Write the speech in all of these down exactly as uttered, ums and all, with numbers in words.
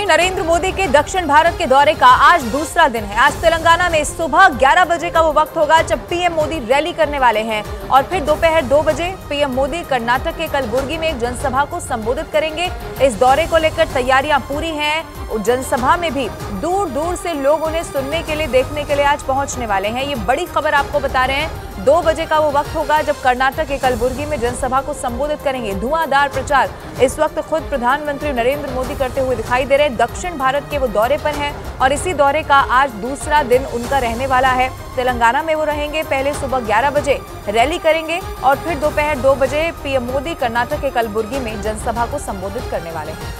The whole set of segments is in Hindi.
नरेंद्र मोदी के दक्षिण भारत के दौरे का आज दूसरा दिन है। आज तेलंगाना में सुबह ग्यारह बजे का वो वक्त होगा जब पीएम मोदी रैली करने वाले हैं और फिर दोपहर दो बजे पीएम मोदी कर्नाटक के कलबुर्गी में एक जनसभा को संबोधित करेंगे। इस दौरे को लेकर तैयारियां पूरी हैं। जनसभा में भी दूर दूर से लोग उन्हें सुनने के लिए, देखने के लिए आज पहुंचने वाले हैं। ये बड़ी खबर आपको बता रहे हैं। दो बजे का वो वक्त होगा जब कर्नाटक के कलबुर्गी में जनसभा को संबोधित करेंगे। धुआंधार प्रचार इस वक्त खुद प्रधानमंत्री नरेंद्र मोदी करते हुए दिखाई दे रहे हैं। दक्षिण भारत के वो दौरे पर हैं और इसी दौरे का आज दूसरा दिन उनका रहने वाला है। तेलंगाना में वो रहेंगे। पहले सुबह ग्यारह बजे रैली करेंगे और फिर दोपहर दो बजे पीएम मोदी कर्नाटक के कलबुर्गी में जनसभा को संबोधित करने वाले हैं।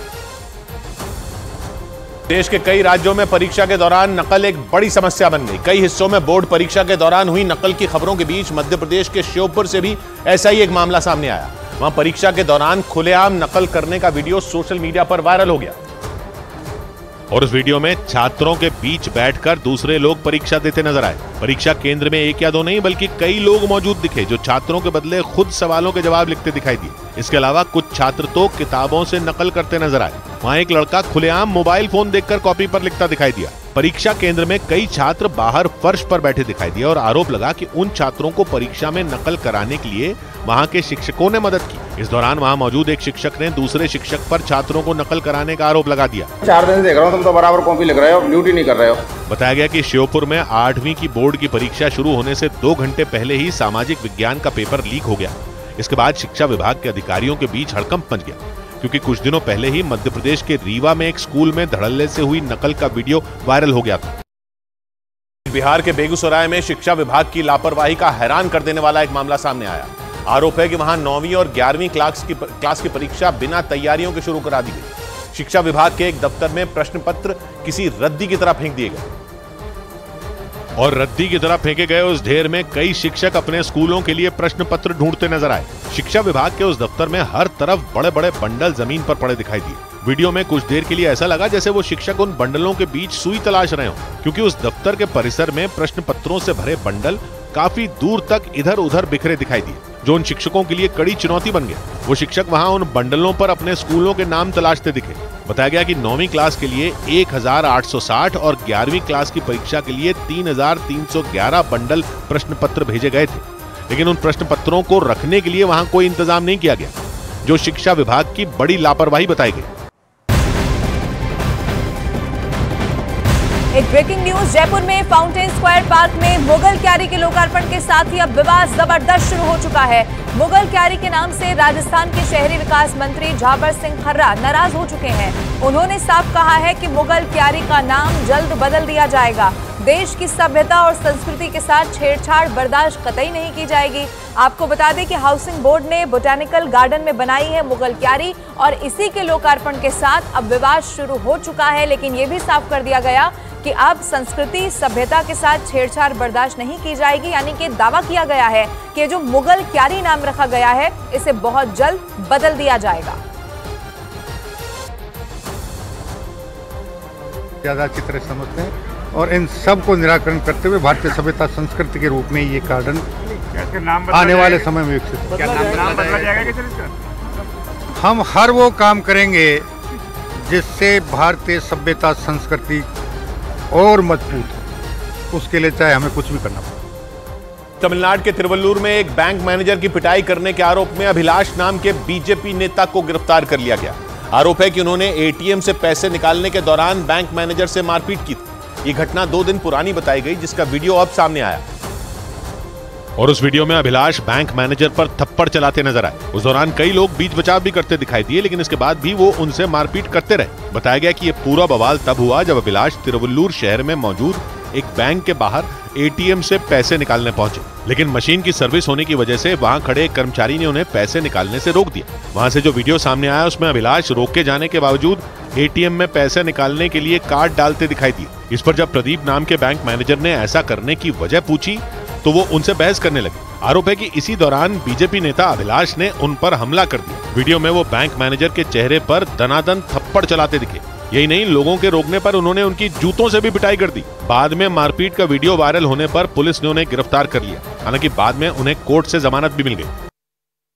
देश के कई राज्यों में परीक्षा के दौरान नकल एक बड़ी समस्या बन गई। कई हिस्सों में बोर्ड परीक्षा के दौरान हुई नकल की खबरों के बीच मध्य प्रदेश के श्योपुर से भी ऐसा ही एक मामला सामने आया। वहां परीक्षा के दौरान खुलेआम नकल करने का वीडियो सोशल मीडिया पर वायरल हो गया और उस वीडियो में छात्रों के बीच बैठकर दूसरे लोग परीक्षा देते नजर आए। परीक्षा केंद्र में एक या दो नहीं बल्कि कई लोग मौजूद दिखे जो छात्रों के बदले खुद सवालों के जवाब लिखते दिखाई दिए। इसके अलावा कुछ छात्र तो किताबों से नकल करते नजर आए। वहां एक लड़का खुलेआम मोबाइल फोन देखकर कॉपी पर लिखता दिखाई दिया। परीक्षा केंद्र में कई छात्र बाहर फर्श पर बैठे दिखाई दिए और आरोप लगा कि उन छात्रों को परीक्षा में नकल कराने के लिए वहां के शिक्षकों ने मदद की। इस दौरान वहां मौजूद एक शिक्षक ने दूसरे शिक्षक पर छात्रों को नकल कराने का आरोप लगा दिया। चार दिन देख रहा हूं, तुम तो बराबर कॉपी लिख रहे हो, ड्यूटी नहीं कर रहे हो। बताया गया कि श्योपुर में आठवीं की बोर्ड की परीक्षा शुरू होने से दो घंटे पहले ही सामाजिक विज्ञान का पेपर लीक हो गया। इसके बाद शिक्षा विभाग के अधिकारियों के बीच हड़कंप मच गया क्योंकि कुछ दिनों पहले ही मध्य प्रदेश के रीवा में एक स्कूल में धड़ल्ले से हुई नकल का वीडियो वायरल हो गया था। बिहार के बेगूसराय में शिक्षा विभाग की लापरवाही का हैरान कर देने वाला एक मामला सामने आया। आरोप है कि वहां नौवीं और ग्यारहवीं क्लास की क्लास की परीक्षा बिना तैयारियों के शुरू करा दी गई। शिक्षा विभाग के एक दफ्तर में प्रश्न पत्र किसी रद्दी की तरह फेंक दिए गए और रद्दी की तरह फेंके गए उस ढेर में कई शिक्षक अपने स्कूलों के लिए प्रश्न पत्र ढूंढते नजर आए। शिक्षा विभाग के उस दफ्तर में हर तरफ बड़े बड़े बंडल जमीन पर पड़े दिखाई दिए। वीडियो में कुछ देर के लिए ऐसा लगा जैसे वो शिक्षक उन बंडलों के बीच सुई तलाश रहे हों क्योंकि उस दफ्तर के परिसर में प्रश्न पत्रों से भरे बंडल काफी दूर तक इधर उधर बिखरे दिखाई दिए जो उन शिक्षकों के लिए कड़ी चुनौती बन गया। वो शिक्षक वहां उन बंडलों पर अपने स्कूलों के नाम तलाशते दिखे। बताया गया कि नौवीं क्लास के लिए एक हजार आठ सौ साठ और ग्यारहवीं क्लास की परीक्षा के लिए तीन हजार तीन सौ ग्यारह बंडल प्रश्न पत्र भेजे गए थे, लेकिन उन प्रश्न पत्रों को रखने के लिए वहां कोई इंतजाम नहीं किया गया, जो शिक्षा विभाग की बड़ी लापरवाही बताई गई। एक ब्रेकिंग न्यूज। जयपुर में फाउंटेन स्क्वायर पार्क में मुगल क्यारी के लोकार्पण के साथ ही अब विवाद जबरदस्त शुरू हो चुका है। मुगल क्यारी के नाम से राजस्थान के शहरी विकास मंत्री झाबर सिंह खर्रा नाराज हो चुके हैं। उन्होंने साफ कहा है कि मुगल क्यारी का नाम जल्द बदल दिया जाएगा। देश की सभ्यता और संस्कृति के साथ छेड़छाड़ बर्दाश्त कतई नहीं की जाएगी। आपको बता दें कि हाउसिंग बोर्ड ने बोटैनिकल गार्डन में बनाई है मुगल क्यारी और इसी के लोकार्पण के साथ अब विवाद शुरू हो चुका है। लेकिन यह भी साफ कर दिया गया कि अब संस्कृति सभ्यता के साथ छेड़छाड़ बर्दाश्त नहीं की जाएगी। यानी कि दावा किया गया है कि जो मुगल क्यारी नाम रखा गया है इसे बहुत जल्द बदल दिया जाएगा। ज्यादा अच्छी तरह समझते हैं और इन सब को निराकरण करते हुए भारतीय सभ्यता संस्कृति के रूप में ये गार्डन आने वाले समय में विकसित होगा। हम हर वो काम करेंगे जिससे भारतीय सभ्यता संस्कृति और मजबूत है, उसके लिए चाहे हमें कुछ भी करना पड़े। तमिलनाडु के तिरुवल्लुर में एक बैंक मैनेजर की पिटाई करने के आरोप में अभिलाष नाम के बीजेपी नेता को गिरफ्तार कर लिया गया। आरोप है कि उन्होंने एटीएम से पैसे निकालने के दौरान बैंक मैनेजर से मारपीट की थी। ये घटना दो दिन पुरानी बताई गई जिसका वीडियो अब सामने आया और उस वीडियो में अभिलाष बैंक मैनेजर पर थप्पड़ चलाते नजर आए। उस दौरान कई लोग बीच बचाव भी करते दिखाई दिए, लेकिन इसके बाद भी वो उनसे मारपीट करते रहे। बताया गया कि ये पूरा बवाल तब हुआ जब अभिलाष तिरुवल्लुर शहर में मौजूद एक बैंक के बाहर एटीएम से पैसे निकालने पहुंचे, लेकिन मशीन की सर्विस होने की वजह से वहां खड़े एक कर्मचारी ने उन्हें पैसे निकालने से रोक दिया। वहां से जो वीडियो सामने आया उसमें अभिलाष रोके जाने के बावजूद एटीएम में पैसे निकालने के लिए कार्ड डालते दिखाई दिए। इस पर जब प्रदीप नाम के बैंक मैनेजर ने ऐसा करने की वजह पूछी तो वो उनसे बहस करने लगे। आरोप है कि इसी दौरान बीजेपी नेता अभिलाष ने उन पर हमला कर दिया। वीडियो में वो बैंक मैनेजर के चेहरे पर दनादन थप्पड़ चलाते दिखे। यही नहीं, लोगों के रोकने पर उन्होंने उनकी जूतों से भी पिटाई कर दी। बाद में मारपीट का वीडियो वायरल होने पर पुलिस ने उन्हें गिरफ्तार कर लिया। हालांकि बाद में उन्हें कोर्ट से जमानत भी मिल गई।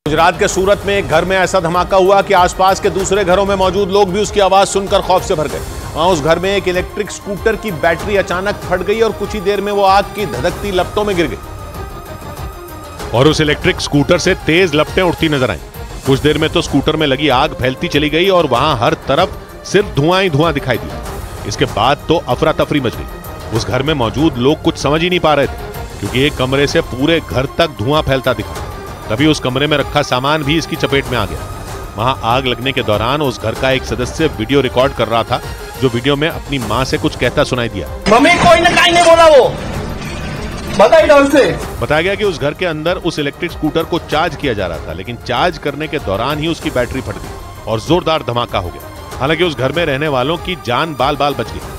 गुजरात के सूरत में एक घर में ऐसा धमाका हुआ कि आसपास के दूसरे घरों में मौजूद लोग भी उसकी आवाज सुनकर खौफ से भर गए। वहां उस घर में एक इलेक्ट्रिक स्कूटर की बैटरी अचानक फट गई और कुछ ही देर में वो आग की धधकती लपटों में गिर गई और उस इलेक्ट्रिक स्कूटर से तेज लपटें उठती नजर आईं। कुछ देर में तो स्कूटर में लगी आग फैलती चली गई और वहां हर तरफ सिर्फ धुआं ही धुआं दिखाई दिया। इसके बाद तो अफरा तफरी मच गई। उस घर में मौजूद लोग कुछ समझ ही नहीं पा रहे थे क्योंकि एक कमरे से पूरे घर तक धुआं फैलता दिखा। तभी उस कमरे में रखा सामान भी इसकी चपेट में आ गया। वहां आग लगने के दौरान उस घर का एक सदस्य वीडियो रिकॉर्ड कर रहा था, जो वीडियो में अपनी मां से कुछ कहता सुनाई दिया। मम्मी कोई ना कहीं नहीं बोला, वो बताइए ढंग से। बताया गया कि उस घर के अंदर उस इलेक्ट्रिक स्कूटर को चार्ज किया जा रहा था, लेकिन चार्ज करने के दौरान ही उसकी बैटरी फट गई और जोरदार धमाका हो गया। हालांकि उस घर में रहने वालों की जान बाल बाल बच गई।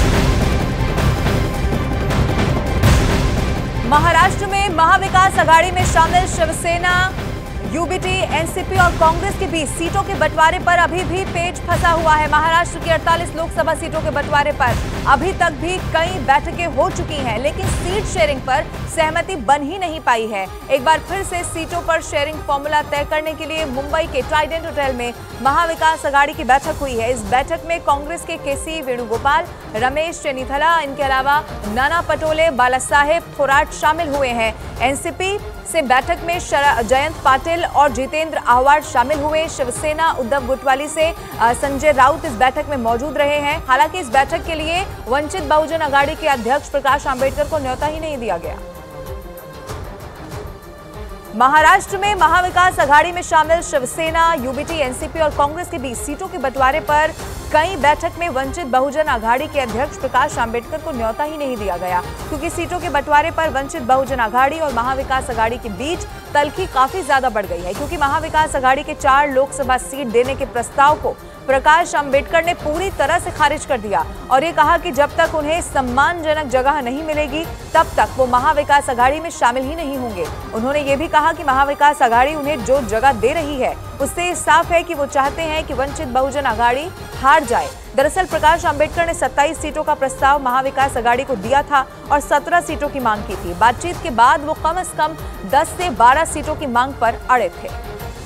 महाराष्ट्र में महाविकास आघाड़ी में शामिल शिवसेना, यूबीटी, एनसीपी और कांग्रेस के बीच सीटों के बंटवारे पर अभी भी पेच फंसा हुआ है। महाराष्ट्र की अड़तालीस लोकसभा सीटों के बंटवारे पर अभी तक भी कई बैठकें हो चुकी हैं, लेकिन सीट शेयरिंग पर सहमति बन ही नहीं पाई है। एक बार फिर से सीटों पर शेयरिंग फॉर्मूला तय करने के लिए मुंबई के ट्राइडेंट होटल में महाविकास आघाड़ी की बैठक हुई है। इस बैठक में कांग्रेस के केसी वेणुगोपाल, रमेश चेन्नीथला, इनके अलावा नाना पटोले, बालासाहेब थोराट शामिल हुए हैं। एनसीपी से बैठक में जयंत पाटिल और जितेंद्र आह्वाड शामिल हुए। शिवसेना उद्धव गुटवाली से संजय राउत इस बैठक में मौजूद रहे हैं। हालांकि इस बैठक के लिए वंचित बहुजन आघाड़ी के अध्यक्ष प्रकाश आंबेडकर को न्योता ही नहीं दिया गया। महाराष्ट्र में महाविकास आघाड़ी में शामिल शिवसेना, यूबीटी, एनसीपी और कांग्रेस के बीच सीटों के बंटवारे पर कई बैठक में वंचित बहुजन आघाड़ी के अध्यक्ष प्रकाश आंबेडकर को न्योता ही नहीं दिया गया, क्योंकि सीटों के बंटवारे पर वंचित बहुजन आघाड़ी और महाविकास आघाड़ी के बीच तल्खी काफी ज्यादा बढ़ गई है। क्योंकि महाविकास आघाड़ी के चार लोकसभा सीट देने के प्रस्ताव को प्रकाश आंबेडकर ने पूरी तरह से खारिज कर दिया और ये कहा कि जब तक उन्हें सम्मानजनक जगह नहीं मिलेगी तब तक वो महाविकास आघाड़ी में शामिल ही नहीं होंगे। उन्होंने ये भी कहा कि महाविकास आघाड़ी उन्हें जो जगह दे रही है उससे साफ है कि वो चाहते हैं कि वंचित बहुजन आघाड़ी हार जाए। दरअसल प्रकाश आंबेडकर ने सत्ताईस सीटों का प्रस्ताव महाविकास आघाड़ी को दिया था और सत्रह सीटों की मांग की थी। बातचीत के बाद वो कम से कम दस से बारह सीटों की मांग पर अड़े थे।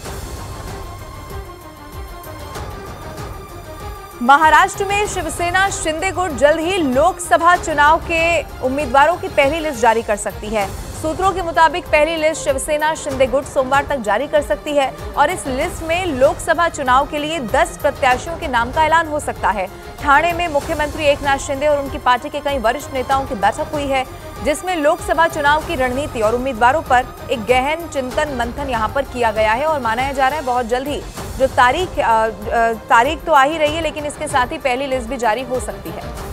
महाराष्ट्र में शिवसेना शिंदे गुट जल्द ही लोकसभा चुनाव के उम्मीदवारों की पहली लिस्ट जारी कर सकती है। सूत्रों के मुताबिक पहली लिस्ट शिवसेना शिंदे गुट सोमवार तक जारी कर सकती है और इस लिस्ट में लोकसभा चुनाव के लिए दस प्रत्याशियों के नाम का ऐलान हो सकता है। ठाणे में मुख्यमंत्री एकनाथ शिंदे और उनकी पार्टी के कई वरिष्ठ नेताओं की बैठक हुई है, जिसमें लोकसभा चुनाव की रणनीति और उम्मीदवारों पर एक गहन चिंतन मंथन यहां पर किया गया है और माना जा रहा है बहुत जल्द ही जो तारीख तारीख तो आ ही रही है, लेकिन इसके साथ ही पहली लिस्ट भी जारी हो सकती है।